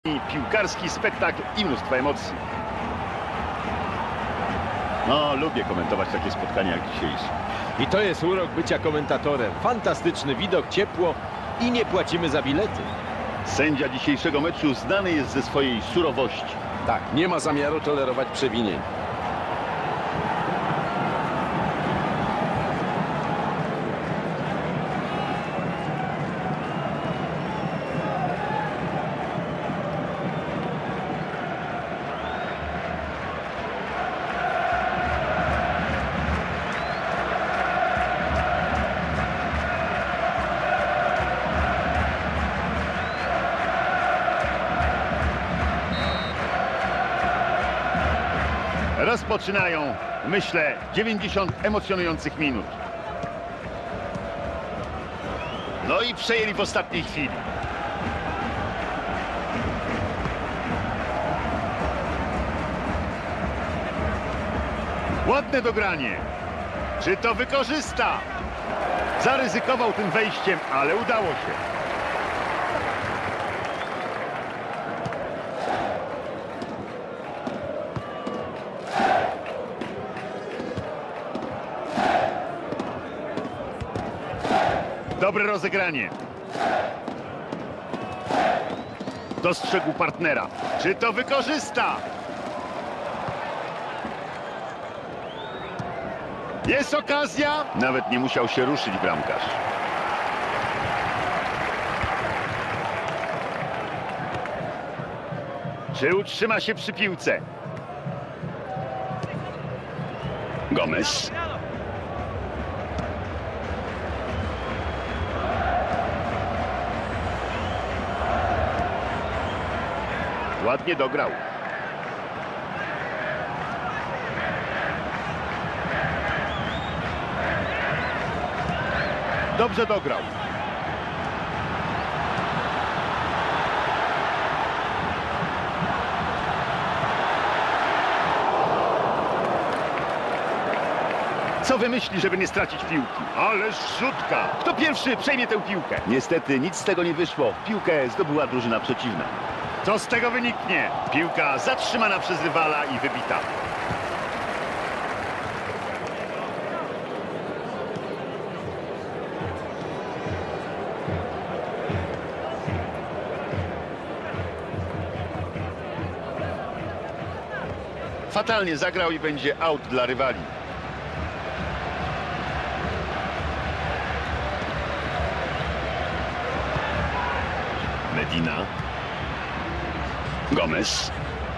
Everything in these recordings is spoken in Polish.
Piłkarski spektakl i mnóstwo emocji. No, lubię komentować takie spotkania jak dzisiejsze. I to jest urok bycia komentatorem. Fantastyczny widok, ciepło i nie płacimy za bilety. Sędzia dzisiejszego meczu znany jest ze swojej surowości. Tak, nie ma zamiaru tolerować przewinień. Rozpoczynają, myślę, 90 emocjonujących minut. No i przejęli w ostatniej chwili. Ładne dogranie. Czy to wykorzysta? Zaryzykował tym wejściem, ale udało się. Dobre rozegranie. Dostrzegł partnera. Czy to wykorzysta? Jest okazja. Nawet nie musiał się ruszyć bramkarz. Czy utrzyma się przy piłce? Gomez. Ładnie dograł. Dobrze dograł. Co wymyśli, żeby nie stracić piłki? Ależ rzutka! Kto pierwszy przejmie tę piłkę? Niestety nic z tego nie wyszło. Piłkę zdobyła drużyna przeciwna. Co z tego wyniknie? Piłka zatrzymana przez rywala i wybita. Fatalnie zagrał i będzie out dla rywali. Medina. Gomez.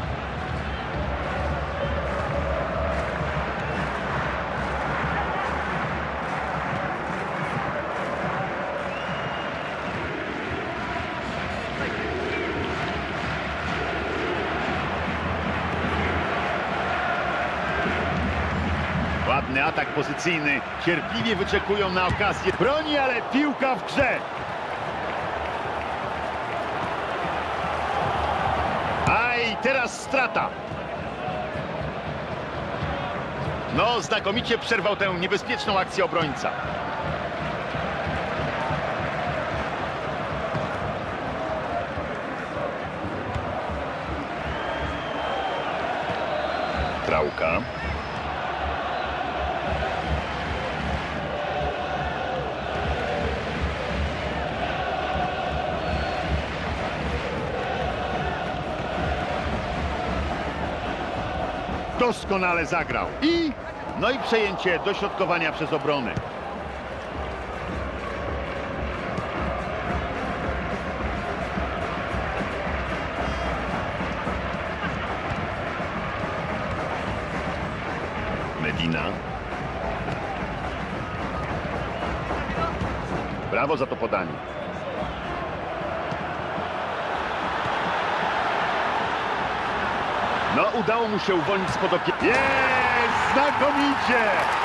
Ładny atak pozycyjny. Cierpliwie wyczekują na okazję. Broni, ale piłka w grze. I teraz strata. No, znakomicie przerwał tę niebezpieczną akcję obrońca. Trauka. Doskonale zagrał. No i przejęcie dośrodkowania przez obronę. Medina. Brawo za to podanie. No, udało mu się uwolnić spod opieki. Jest! Znakomicie!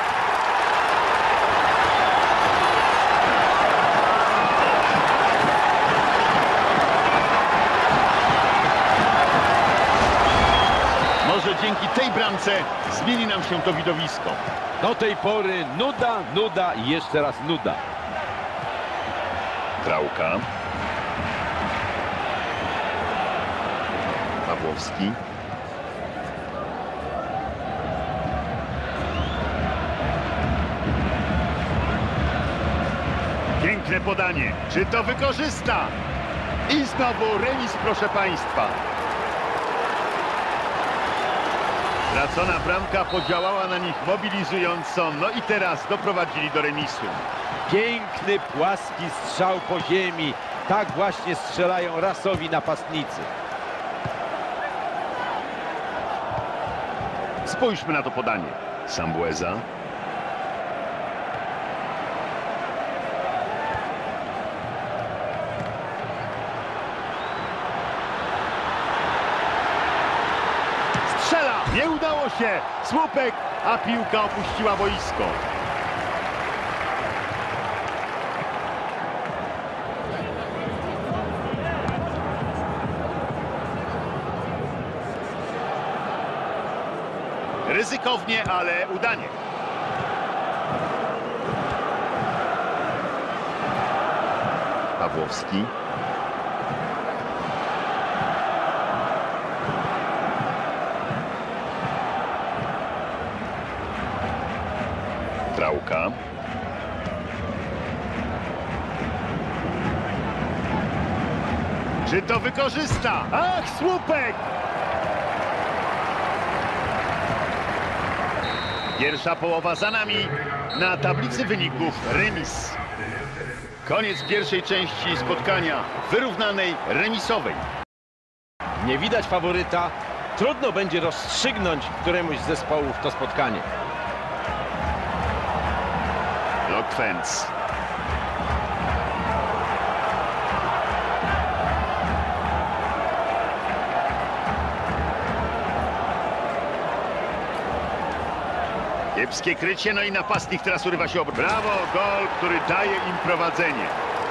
Może dzięki tej bramce zmieni nam się to widowisko. Do tej pory nuda, nuda i jeszcze raz nuda. Trauka. Pawłowski. Piękne podanie. Czy to wykorzysta? I znowu remis, proszę państwa. Tracona bramka podziałała na nich mobilizująco. No i teraz doprowadzili do remisu. Piękny, płaski strzał po ziemi. Tak właśnie strzelają rasowi napastnicy. Spójrzmy na to podanie. Sambueza. Strzela! Nie udało się! Słupek, a piłka opuściła boisko. Ryzykownie, ale udanie. Pawłowski. Trauka. Czy to wykorzysta? Ach, słupek! Pierwsza połowa za nami. Na tablicy wyników remis. Koniec pierwszej części spotkania. Wyrównanej, remisowej. Nie widać faworyta. Trudno będzie rozstrzygnąć któremuś z zespołów to spotkanie. Lokwenc. Kiepskie krycie, no i napastnik teraz urywa się obrót. Brawo, gol, który daje im prowadzenie.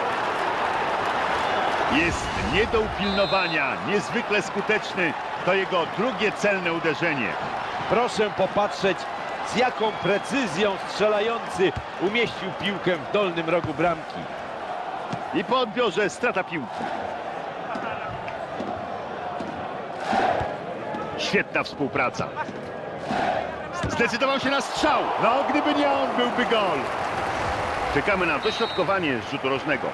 Jest nie do upilnowania, niezwykle skuteczny. To jego drugie celne uderzenie. Proszę popatrzeć, z jaką precyzją strzelający umieścił piłkę w dolnym rogu bramki. I po odbiorze strata piłki. Świetna współpraca. Zdecydował się na strzał. No, gdyby nie on, byłby gol. Czekamy na dośrodkowanie z rzutu rożnego.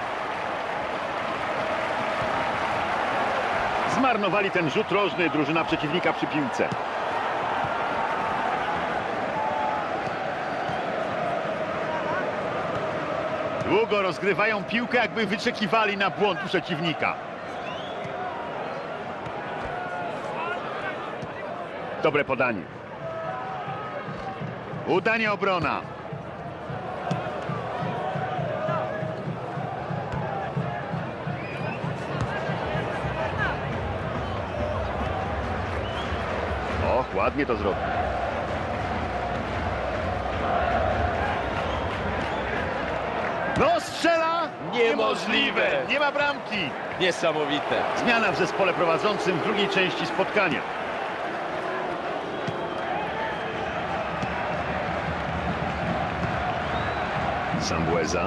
Zmarnowali ten rzut rożny drużyna przeciwnika przy piłce. Długo rozgrywają piłkę, jakby wyczekiwali na błąd przeciwnika. Dobre podanie. Udanie obrona. Och, ładnie to zrobił. No, strzela! Niemożliwe! Nie ma bramki! Niesamowite. Zmiana w zespole prowadzącym w drugiej części spotkania. Sambueza.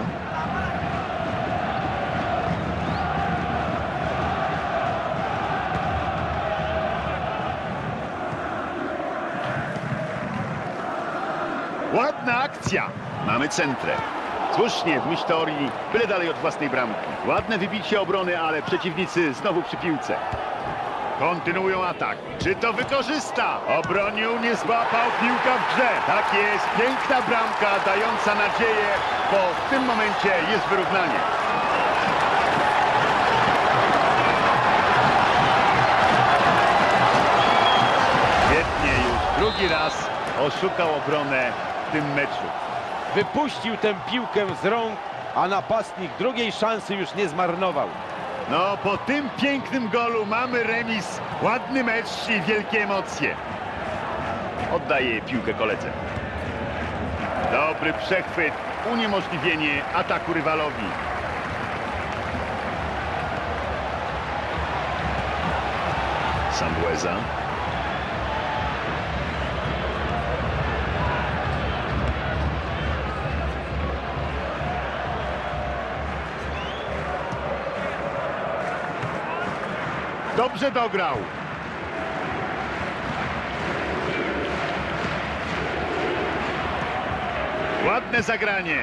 Ładna akcja. Mamy centrę. Słusznie, w myśl teorii, byle dalej od własnej bramki. Ładne wybicie obrony, ale przeciwnicy znowu przy piłce. Kontynuują atak. Czy to wykorzysta? Obronił, nie złapał, piłka w grze. Tak jest, piękna bramka dająca nadzieję, bo w tym momencie jest wyrównanie. Świetnie, już drugi raz oszukał obronę w tym meczu. Wypuścił tę piłkę z rąk, a napastnik drugiej szansy już nie zmarnował. No, po tym pięknym golu mamy remis. Ładny mecz i wielkie emocje. Oddaje piłkę koledze. Dobry przechwyt, uniemożliwienie ataku rywalowi. Sambueza. Dobrze dograł. Ładne zagranie.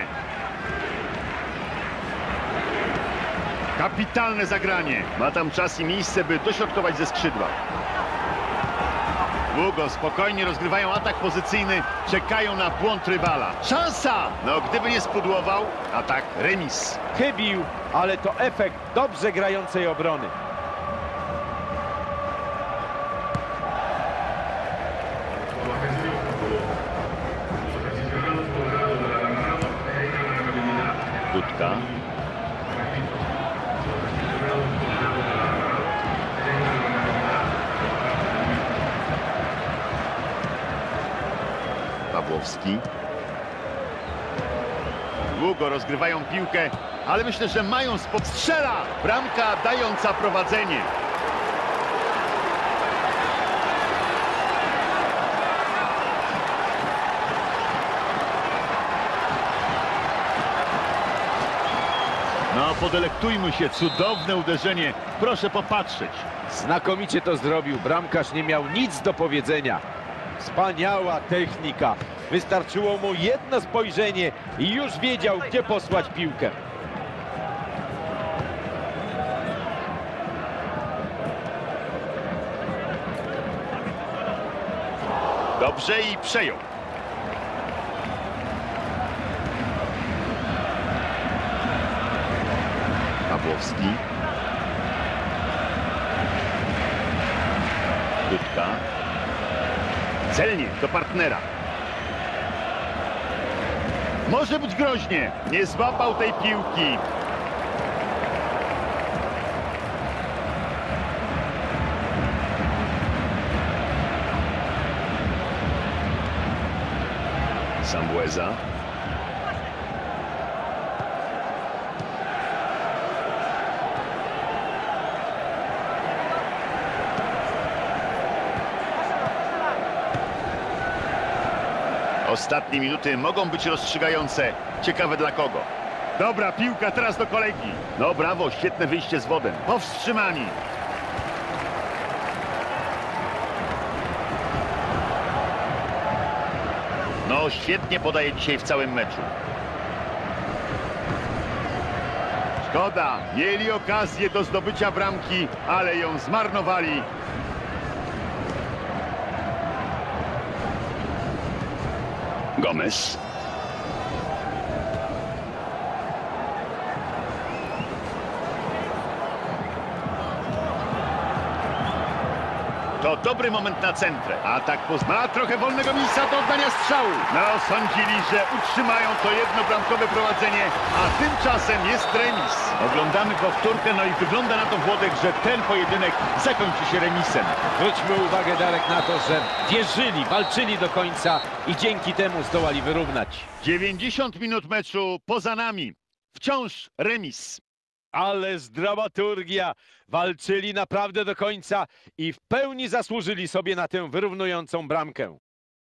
Kapitalne zagranie. Ma tam czas i miejsce, by dośrodkować ze skrzydła. Długo, spokojnie rozgrywają atak pozycyjny. Czekają na błąd rywala. Szansa! No, gdyby nie spudłował, a tak remis. Chybił, ale to efekt dobrze grającej obrony. Dudka. Pawłowski. Długo rozgrywają piłkę, ale myślę, że mają spod strzela. Bramka dająca prowadzenie. No, podelektujmy się. Cudowne uderzenie. Proszę popatrzeć. Znakomicie to zrobił. Bramkarz nie miał nic do powiedzenia. Wspaniała technika. Wystarczyło mu jedno spojrzenie i już wiedział, gdzie posłać piłkę. Dobrze i przejął. Pawłowski. Dudka. Celnie do partnera. Może być groźnie. Nie złapał tej piłki. Sambueza. Ostatnie minuty mogą być rozstrzygające. Ciekawe dla kogo. Dobra piłka teraz do kolegi. No brawo, świetne wyjście z wodem. Powstrzymani. No świetnie podaje dzisiaj w całym meczu. Szkoda, mieli okazję do zdobycia bramki, ale ją zmarnowali. Gomez. To dobry moment na centrę. Atak ma trochę wolnego miejsca do oddania strzału. No, sądzili, że utrzymają to jednobramkowe prowadzenie, a tymczasem jest remis. Oglądamy powtórkę, no i wygląda na to, Włodek, że ten pojedynek zakończy się remisem. Zwróćmy uwagę, Darek, na to, że wierzyli, walczyli do końca i dzięki temu zdołali wyrównać. 90 minut meczu poza nami. Wciąż remis. Ależ dramaturgia. Walczyli naprawdę do końca i w pełni zasłużyli sobie na tę wyrównującą bramkę.